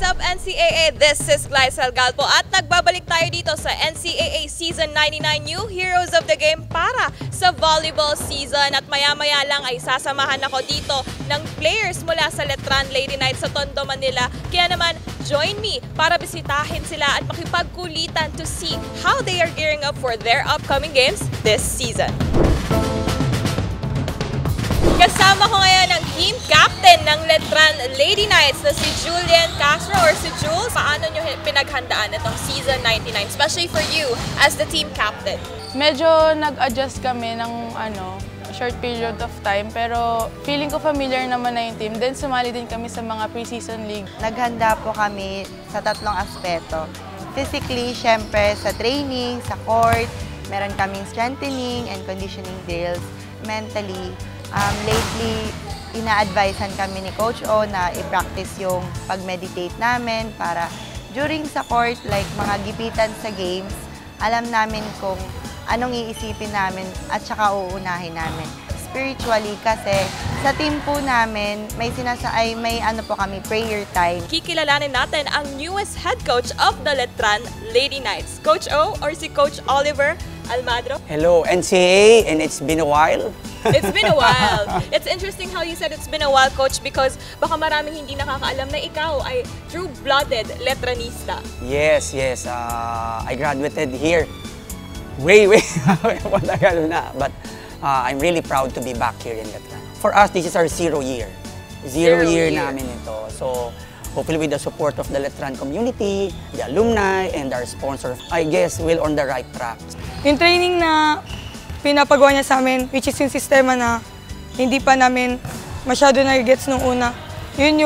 up NCAA? This is Glycel Galpo at nagbabalik tayo dito sa NCAA Season 99 New Heroes of the Game para sa volleyball season. At maya-maya lang ay sasamahan ako dito ng players mula sa Letran Lady Knights sa Tondo, Manila. Kaya naman, join me para bisitahin sila at makipagkulitan to see how they are gearing up for their upcoming games this season. Kasama ko ngayon ang team captain ng Letran Lady Knights na si Julian Castro or si Jules. Paano nyo pinaghandaan itong season 99, especially for you as the team captain? Medyo nag-adjust kami ng short period of time, pero feeling ko familiar naman na yung team. Then sumali din kami sa mga pre-season league. Naghanda po kami sa tatlong aspeto. Physically, syempre sa training, sa court, meron kaming strengthening and conditioning drills. Mentally, lately, ina-advisean kami ni Coach O na i-practice yung pag-meditate namin para during sa court, like mga gipitan sa games, alam namin kung anong iisipin namin at saka uunahin namin. Spiritually kasi sa team po namin, may po kami prayer time. Kikilalanin natin ang newest head coach of the Letran Lady Knights, Coach O or si Coach Oliver Almadro. Hello, NCAA, and it's been a while. It's been a while. It's interesting how you said it's been a while, Coach, because baka maraming hindi nakakaalam na ikaw ay true-blooded Letranista. Yes. I graduated here way matagal na. But I'm really proud to be back here in Letran. For us, this is our 0 year. Zero year namin ito. So, hopefully with the support of the Letran community, the alumni, and our sponsor, I guess we're on the right track. Yung training na pinapagawa niya sa amin, which is yung sistema na hindi pa namin masyado na-gets nung una, yun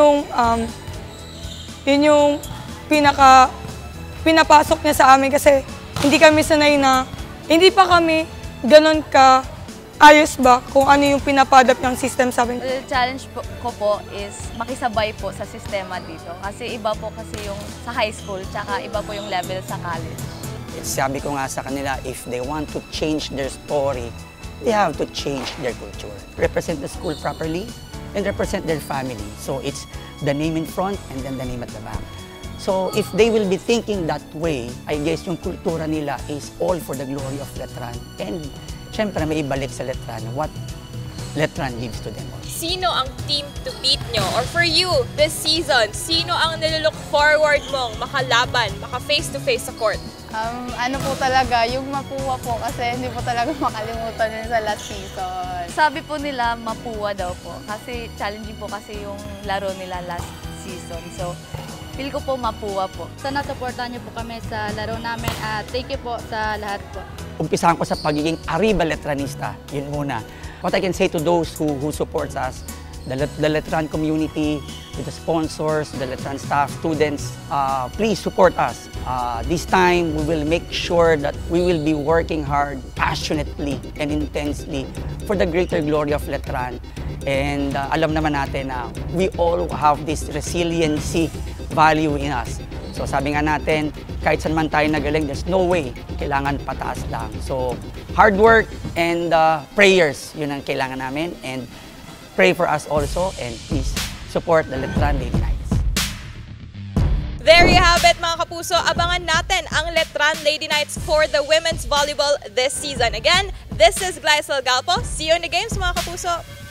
yung pinapasok niya sa amin kasi hindi kami sanay na, hindi pa kami ganun ka ayos ba kung ano yung pinapadap ng system sa amin. The challenge ko po is makisabay po sa sistema dito kasi iba po kasi yung sa high school tsaka iba po yung level sa college. Sabi ko nga sa kanila, if they want to change their story, they have to change their culture. Represent the school properly and represent their family. So it's the name in front and then the name at the back. So if they will be thinking that way, I guess yung kultura nila is all for the glory of Letran. And syempre may ibalik sa Letran what Letran gives to them. Sino ang team to beat nyo? Or for you, this season, sino ang nilook forward mong makalaban, maka face-to-face sa court? Ano po talaga, yung Mapua po kasi hindi po talaga makalimutan yun sa last season. Sabi po nila Mapua daw po kasi challenging po kasi yung laro nila last season. So, feel ko po Mapua po. Sana supportan niyo po kami sa laro namin at thank you po sa lahat po. Umpisahan ko sa pagiging Arriba Letranista, yun muna. What I can say to those who supports us, the Letran community, with the sponsors, the Letran staff, students, please support us. This time, we will make sure that we will be working hard, passionately and intensely for the greater glory of Letran. And alam naman natin na we all have this resiliency value in us. So sabi nga natin, kahit saan man tayo nagaling, there's no way, kailangan pataas lang. So hard work and prayers, yun ang kailangan namin. And pray for us also and please support the Letran Lady Knights. There you have it, mga kapuso. Abangan natin ang Letran Lady Knights for the women's volleyball this season. Again, this is Glycel Galpo. See you in the games, mga kapuso.